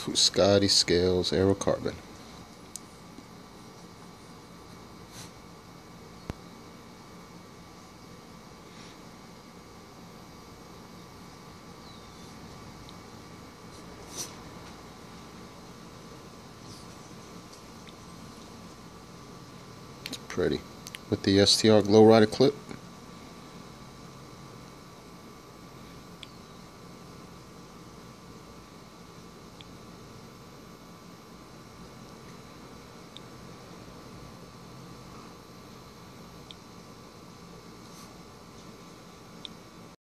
Scotty Scales Aerocarbon. It's pretty. With the STR glow rider clip.